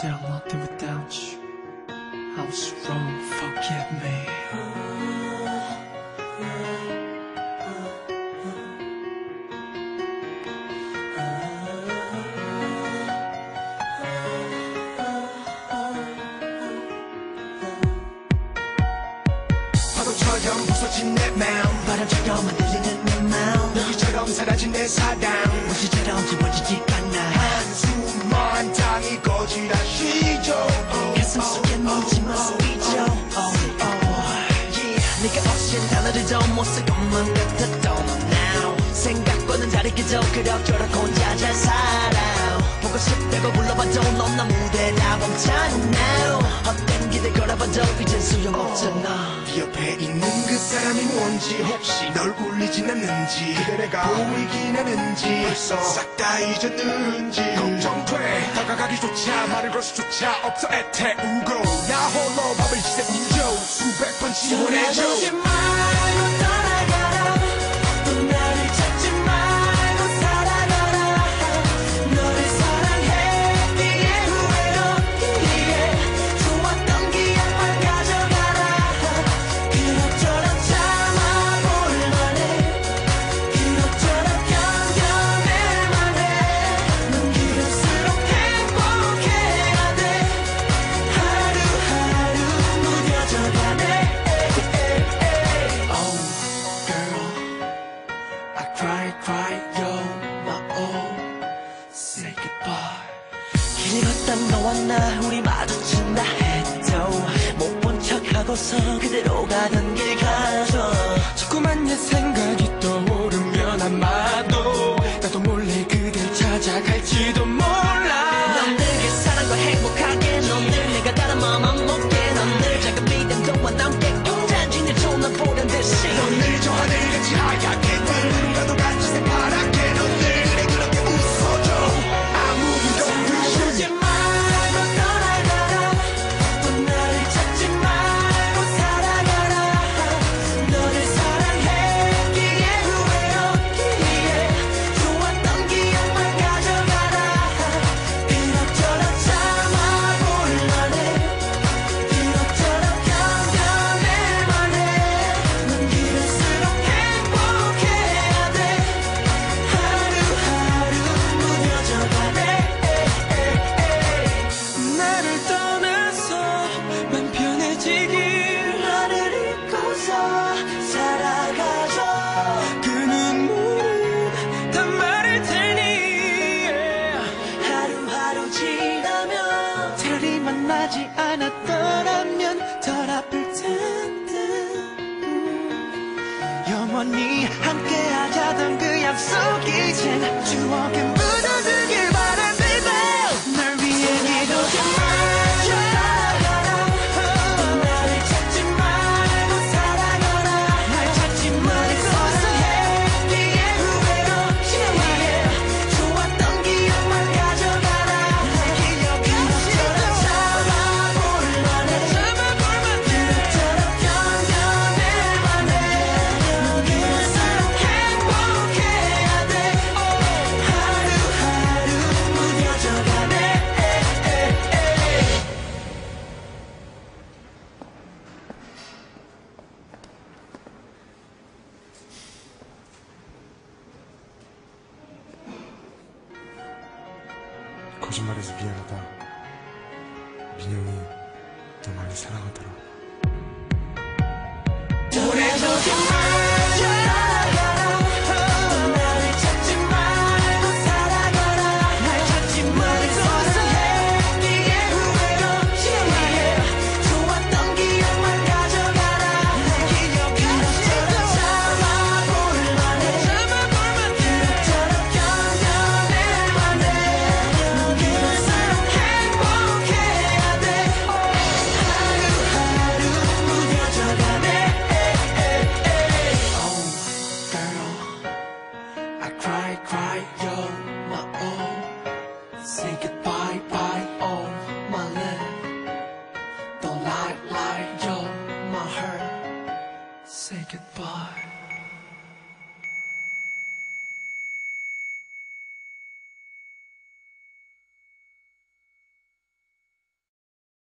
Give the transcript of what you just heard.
still nothing without you. I was wrong, forgive me. 파도처럼 부서진 내 마음, 바람처럼 흔들리는 내 마음, 여기처럼 사라진 내 사랑, 무시처럼 지워지지가 않아. 한숨만 땅이 거지라 쉬죠. 가슴 속에 묻지마 스피죠. 네가 없인 단어들도 못 쓸 것만 같았던 now. 생각과는 다르게도 그럭저럭 혼자 잘 살아. 보고 싶다고 불러봐도 넌 나 무대라 멈췄나. 헛된 기대 걸어봐도 이젠 소용없잖아. 네 옆에 있는 그 사람이 뭔지, 혹시 널 울리진 않는지, 그대 내가 보이긴 하는지, 벌써 싹 다 잊었는지 걱정돼. 다가가기조차 말을 걸 수조차 없어. 애태우고 나 홀로 밤을 지새우죠. 수백 번 지원해줘. 떠나지 말고 떠나가라. 또 나를 찾지 말고 살아가라. 너를 사랑했기에 후회롭기에 좋았던 기억만 가져가라. 그럭저럭 참아볼 만해. 그럭저럭 견뎌낼 만해. 넌 길을수록 행복해야 돼. 하루하루 무뎌져가네. Oh, girl, I cry, yo, my all. Say goodbye. 길 걷다 너와 나 우리 마주친다 해도 못 본 척하고서 그대로 가던 길 가죠. 자꾸만 옛 생각이 떠오르면 아마도 나도 몰래 그댈 찾아갈지도 몰라. 넌 늘 그 사랑과 행복하게, 넌 늘 내가 다른 마음 안 먹게, 넌 늘 작은 믿음 동화 남게 공잔진을 존나 보란 듯이. 넌 늘 저 하늘같이 하얗게, 늘 누군가도 같이 새파랗게, 넌 늘 그래 그렇게 웃어줘. 아무 일도 떠나지 말고 떠나가라. 또 나를 찾지 말고 살아가라. 너를 사랑했기에 후회없기에 좋았던 기억만 가져가라. 그럭저럭 참아볼 만해. 그럭저럭 견뎌낼 만해. 넌 길을수록 행복해야 돼. 하루하루 무뎌져가네. 나를 떠나서 맘 편해지길. 너를 잊고서 살아가죠. 그 눈물은 다 말할 테니. 하루하루 지나면 차라리 만나지 않았더라면 덜 아플 텐데. 영원히 함께하자던 그 약속 이젠 추억에 묻어두길 바라는데. 널 위해 이렇게 말줘. 또 나를 찾지 말고 살아가라. 날 찾지 말고 사랑했기에 후회롭기에 좋았던 기억만 가져가라. 그럭저럭 참아볼 만해. 그럭저럭 견뎌낼 만해. 넌 길을수록 행복해야 돼. 하루하루 무뎌져가네. 거짓말해서 미안하다. 민영이 너 많이 사랑하더라.